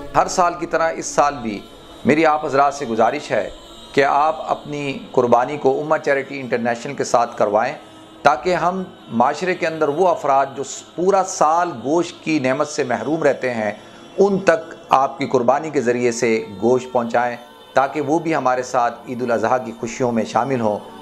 हर साल की तरह इस साल भी मेरी आप हज़रात से गुजारिश है कि आप अपनी कुर्बानी को उम्मा चैरिटी इंटरनेशनल के साथ करवाएं, ताकि हम माशरे के अंदर वो अफराद जो पूरा साल गोश्त की नेमत से महरूम रहते हैं उन तक आपकी कुर्बानी के ज़रिए से गोश्त पहुँचाएँ, ताकि वो भी हमारे साथ ईद उल अज़हा की खुशियों में शामिल हों